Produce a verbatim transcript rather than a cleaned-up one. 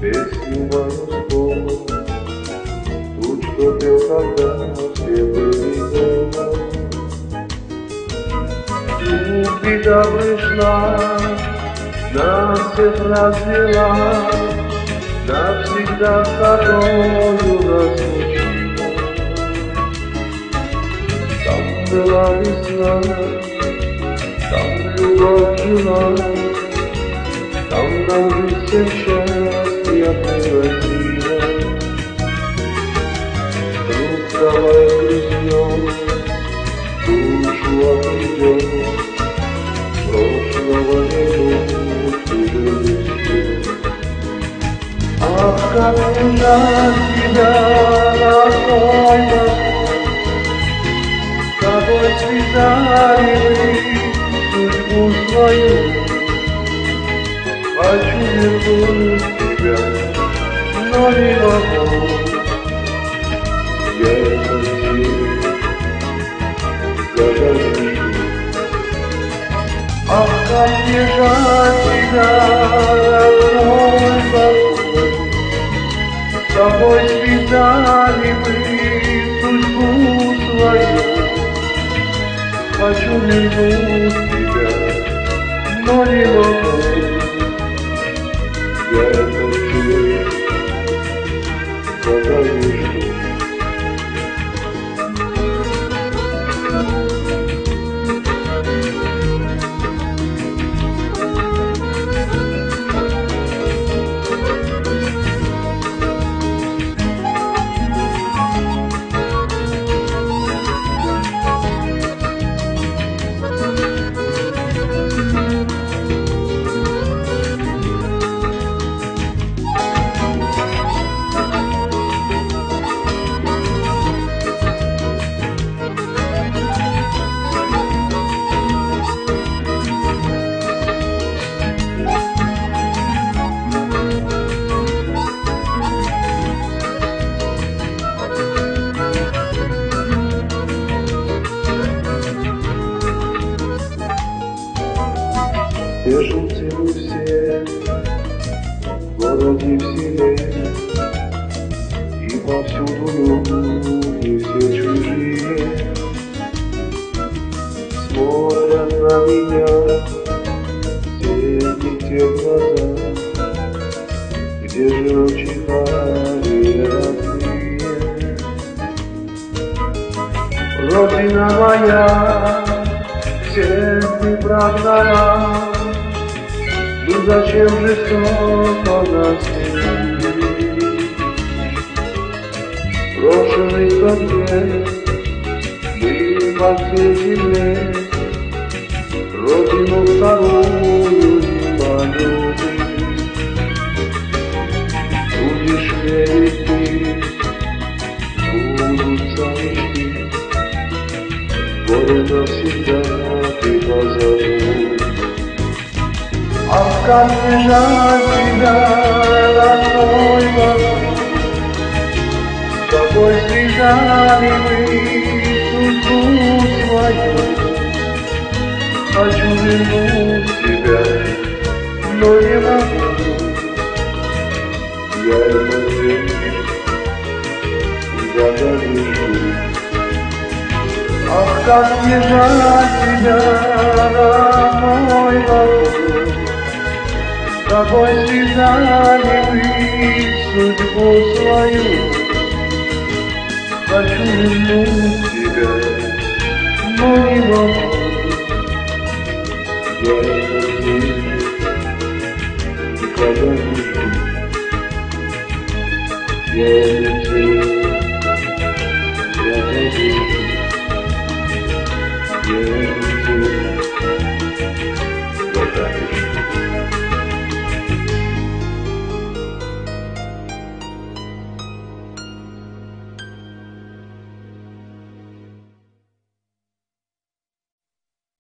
Песню мою спой, ту, что пел когда все были дома. Тут беда пришла, нас всех развела, навсегда вторую разлучила. Там была весна, там любовь жила, там даже всем счастье привозила. Вдруг давай грязнем, душу отведем, прошлого минуту любви. Ах, как мне жаль тебя, родной мой, с тобой связали мы судьбу свою. Хочу вернуть тебя, но не могу. Я это сделаю, когда решу. Ах, как мне жаль тебя, родной мой, с тобой связали мы судьбу свою. Хочу вернуть тебя, но не могу. Я это чую, когда вижу. Беженцы мы все, в городе, в селе, и повсюду люди все чужие. Смотрят на меня все не те глаза, где же учихали родные. Родина моя, всех ты прогнала, ну зачем жестоко нас любить? Брошенный судьбе, мы по всей земле родину вторую не полюбим. Будешь верить ты, сбудутся мечты, горе навсегда ты позабудь. Ах, как мне жаль тебя, родной мой, с тобой связали мы судьбу свою. Хочу вернуть тебя, но не могу. Я это сделаю, когда вижу. Ах, как мне жаль тебя, родной мой, с тобой связали мы судьбу свою. Хочу вернуть тебя, но не могу. Я это сделаю, когда вижу. Я